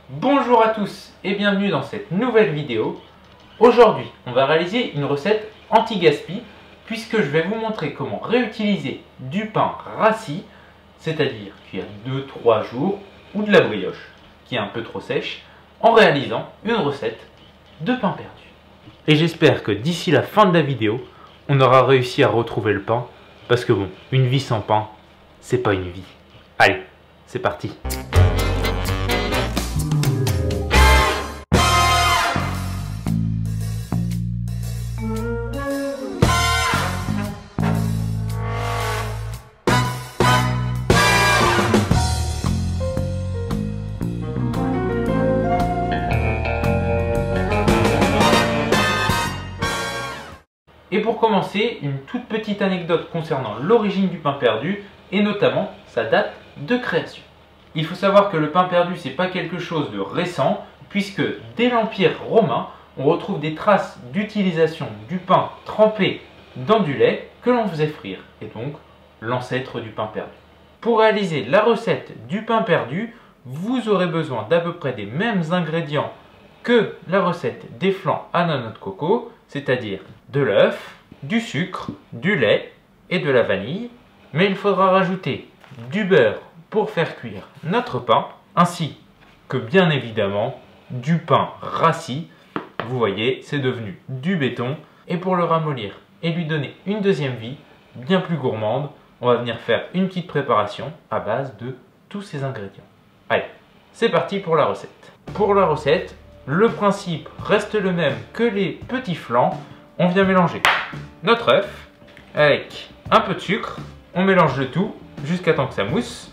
Bonjour à tous et bienvenue dans cette nouvelle vidéo. Aujourd'hui, on va réaliser une recette anti-gaspi puisque je vais vous montrer comment réutiliser du pain rassis, c'est-à-dire cuire 2-3 jours, ou de la brioche qui est un peu trop sèche, en réalisant une recette de pain perdu. Et j'espère que d'ici la fin de la vidéo, on aura réussi à retrouver le pain parce que bon, une vie sans pain, c'est pas une vie. Allez, c'est parti! Et pour commencer, une toute petite anecdote concernant l'origine du pain perdu et notamment sa date de création. Il faut savoir que le pain perdu, c'est pas quelque chose de récent puisque dès l'Empire romain, on retrouve des traces d'utilisation du pain trempé dans du lait que l'on faisait frire et donc l'ancêtre du pain perdu. Pour réaliser la recette du pain perdu, vous aurez besoin d'à peu près des mêmes ingrédients que la recette des flancs à la noix de coco, c'est-à-dire de l'œuf, du sucre, du lait et de la vanille. Mais il faudra rajouter du beurre pour faire cuire notre pain, ainsi que bien évidemment du pain rassis. Vous voyez, c'est devenu du béton. Et pour le ramollir et lui donner une deuxième vie, bien plus gourmande, on va venir faire une petite préparation à base de tous ces ingrédients. Allez, c'est parti pour la recette. Pour la recette, le principe reste le même que les petits flancs. On vient mélanger notre œuf avec un peu de sucre. On mélange le tout jusqu'à temps que ça mousse.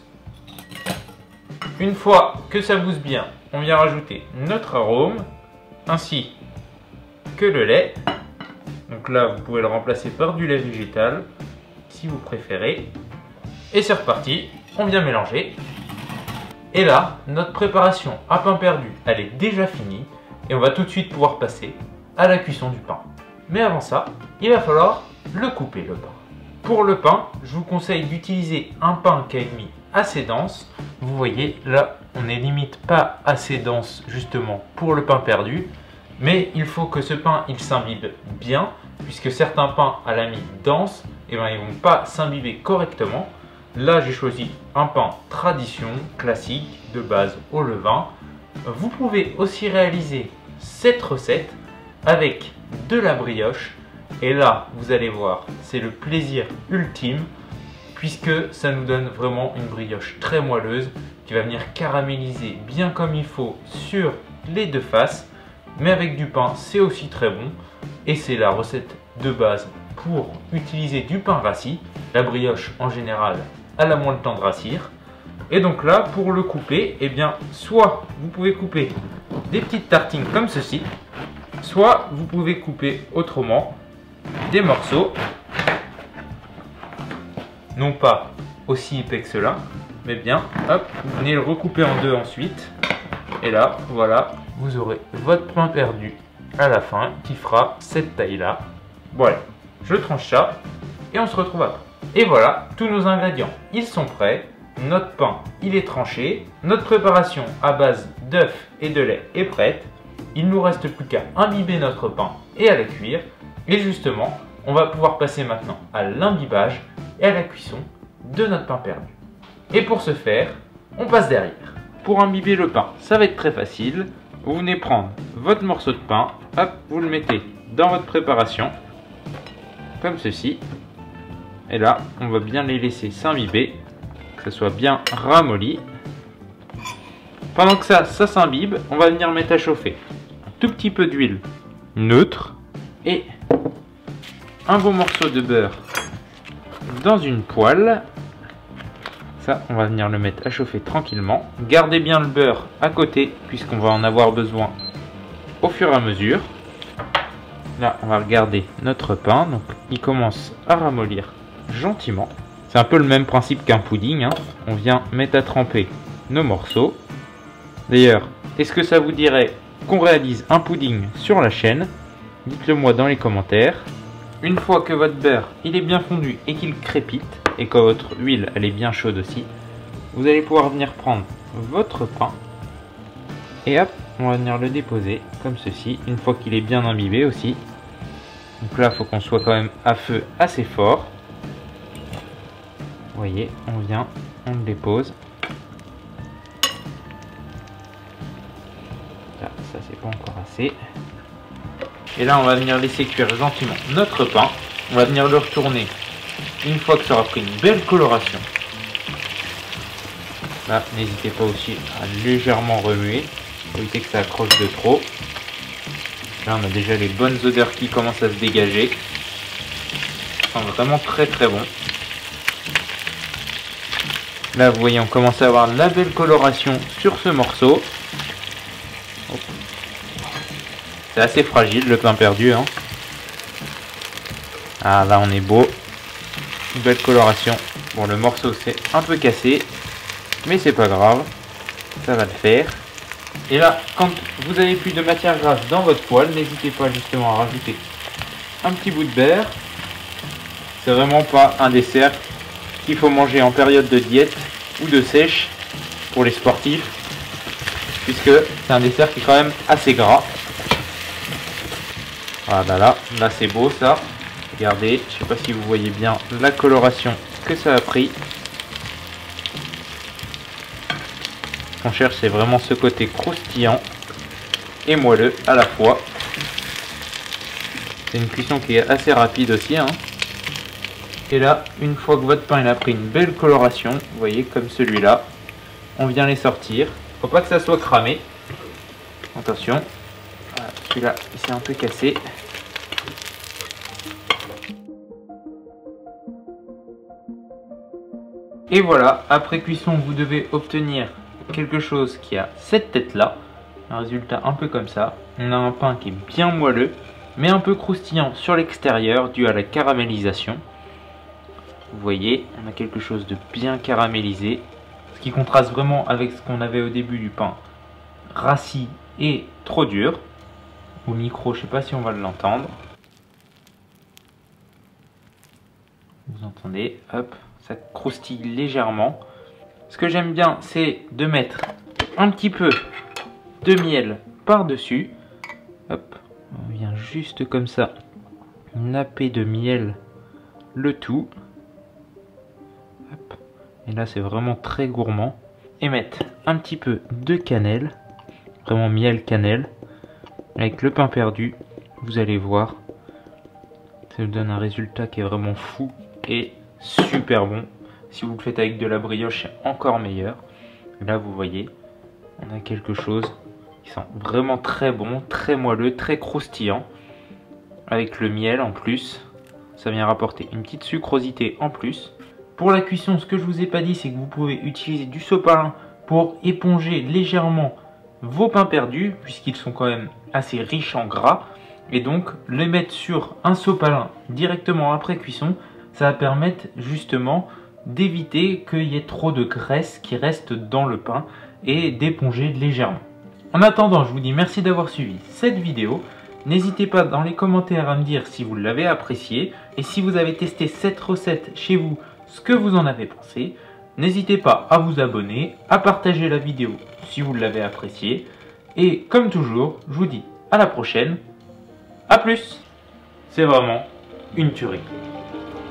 Une fois que ça mousse bien, on vient rajouter notre arôme ainsi que le lait. Donc là, vous pouvez le remplacer par du lait végétal si vous préférez. Et c'est reparti, on vient mélanger. Et là, notre préparation à pain perdu, elle est déjà finie et on va tout de suite pouvoir passer à la cuisson du pain. Mais avant ça, il va falloir le couper, le pain. Pour le pain, je vous conseille d'utiliser un pain qui a une mie assez dense. Vous voyez, là, on n'est limite pas assez dense justement pour le pain perdu. Mais il faut que ce pain, il s'imbibe bien, puisque certains pains à la mie dense, ils ne vont pas s'imbiber correctement. Là, j'ai choisi un pain tradition, classique, de base au levain. Vous pouvez aussi réaliser cette recette avec de la brioche. Et là, vous allez voir, c'est le plaisir ultime, puisque ça nous donne vraiment une brioche très moelleuse qui va venir caraméliser bien comme il faut sur les deux faces. Mais avec du pain, c'est aussi très bon. Et c'est la recette de base pour utiliser du pain rassis. La brioche, en général, elle a moins le temps de rassir. Et donc là, pour le couper, eh bien, soit vous pouvez couper des petites tartines comme ceci, soit vous pouvez couper autrement des morceaux, non pas aussi épais que cela, mais bien, hop, vous venez le recouper en deux ensuite. Et là, voilà, vous aurez votre pain perdu à la fin qui fera cette taille-là. Voilà, je tranche ça et on se retrouve après. Et voilà, tous nos ingrédients, ils sont prêts. Notre pain, il est tranché. Notre préparation à base d'œufs et de lait est prête. Il ne nous reste plus qu'à imbiber notre pain et à le cuire. Et justement, on va pouvoir passer maintenant à l'imbibage et à la cuisson de notre pain perdu. Et pour ce faire, on passe derrière. Pour imbiber le pain, ça va être très facile. Vous venez prendre votre morceau de pain, hop, vous le mettez dans votre préparation, comme ceci. Et là, on va bien les laisser s'imbiber, que ça soit bien ramolli. Pendant que ça s'imbibe, on va venir mettre à chauffer un tout petit peu d'huile neutre et un bon morceau de beurre dans une poêle. Ça, on va venir le mettre à chauffer tranquillement. Gardez bien le beurre à côté puisqu'on va en avoir besoin au fur et à mesure. Là, on va regarder notre pain. Donc, il commence à ramollir gentiment. C'est un peu le même principe qu'un pudding, hein. On vient mettre à tremper nos morceaux. D'ailleurs, est-ce que ça vous dirait qu'on réalise un pudding sur la chaîne? Dites-le moi dans les commentaires. Une fois que votre beurre il est bien fondu et qu'il crépite, et que votre huile elle est bien chaude aussi, vous allez pouvoir venir prendre votre pain Et hop, on va venir le déposer comme ceci, une fois qu'il est bien imbibé aussi. Donc là, il faut qu'on soit quand même à feu assez fort. Vous voyez, on vient, on le dépose. Là, ça c'est pas encore assez. Et là, on va venir laisser cuire gentiment notre pain. On va venir le retourner une fois que ça aura pris une belle coloration. Là, n'hésitez pas aussi à légèrement remuer pour éviter que ça accroche de trop. Là, on a déjà les bonnes odeurs qui commencent à se dégager. Ça sent vraiment très très bon. Là, vous voyez, on commence à avoir la belle coloration sur ce morceau. C'est assez fragile le pain perdu, hein. Ah, là on est beau. Une belle coloration. Bon, le morceau c'est un peu cassé, mais c'est pas grave, ça va le faire. Et là, quand vous avez plus de matière grasse dans votre poêle, n'hésitez pas justement à rajouter un petit bout de beurre. C'est vraiment pas un dessert qu'il faut manger en période de diète ou de sèche pour les sportifs, puisque c'est un dessert qui est quand même assez gras. Voilà, là c'est beau ça. Regardez, je sais pas si vous voyez bien la coloration que ça a pris. Ce qu'on cherche, c'est vraiment ce côté croustillant et moelleux à la fois. C'est une cuisson qui est assez rapide aussi, hein. Et là, une fois que votre pain il a pris une belle coloration, vous voyez, comme celui-là, on vient les sortir. Faut pas que ça soit cramé. Attention, voilà, celui-là, il s'est un peu cassé. Et voilà, après cuisson, vous devez obtenir quelque chose qui a cette tête-là. Un résultat un peu comme ça. On a un pain qui est bien moelleux, mais un peu croustillant sur l'extérieur, dû à la caramélisation. Vous voyez, on a quelque chose de bien caramélisé, ce qui contraste vraiment avec ce qu'on avait au début du pain rassis et trop dur. Au micro, je ne sais pas si on va l'entendre. Vous entendez, hop, ça croustille légèrement. Ce que j'aime bien, c'est de mettre un petit peu de miel par-dessus. Hop, on vient juste comme ça napper de miel le tout. Hop. Et là, c'est vraiment très gourmand. Et mettre un petit peu de cannelle, vraiment miel cannelle, avec le pain perdu. Vous allez voir, ça nous donne un résultat qui est vraiment fou et super bon. Si vous le faites avec de la brioche, c'est encore meilleur. Et là, vous voyez, on a quelque chose qui sent vraiment très bon, très moelleux, très croustillant. Avec le miel en plus, ça vient rapporter une petite sucrosité en plus. Pour la cuisson, ce que je vous ai pas dit, c'est que vous pouvez utiliser du sopalin pour éponger légèrement vos pains perdus, puisqu'ils sont quand même assez riches en gras. Et donc, les mettre sur un sopalin directement après cuisson, ça va permettre justement d'éviter qu'il y ait trop de graisse qui reste dans le pain et d'éponger légèrement. En attendant, je vous dis merci d'avoir suivi cette vidéo. N'hésitez pas dans les commentaires à me dire si vous l'avez apprécié et si vous avez testé cette recette chez vous, ce que vous en avez pensé. N'hésitez pas à vous abonner, à partager la vidéo si vous l'avez appréciée. Et comme toujours, je vous dis à la prochaine. A plus! C'est vraiment une tuerie.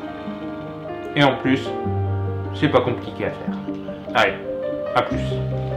Et en plus, c'est pas compliqué à faire. Allez, à plus!